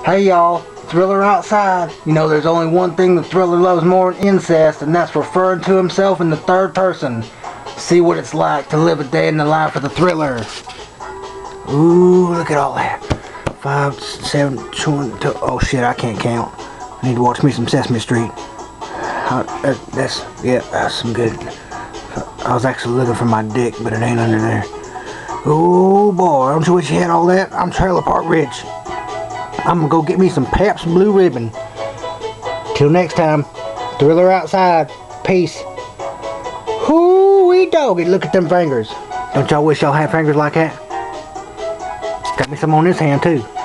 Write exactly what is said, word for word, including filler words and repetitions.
Hey y'all, Thriller outside. You know there's only one thing the Thriller loves more than incest, and that's referring to himself in the third person. See what it's like to live a day in the life of the Thriller. Ooh, look at all that. Five, seven, two, two. Oh shit, I can't count. I need to watch me some Sesame Street. Uh, that, that's, yeah, that's some good. I was actually looking for my dick, but it ain't under there. Oh boy, don't you wish you had all that? I'm trailer park rich. I'm gonna go get me some Pabst Blue Ribbon. Till next time, Thriller outside. Peace. Hoo-wee doggy, look at them fingers. Don't y'all wish y'all had fingers like that? Got me some on this hand too.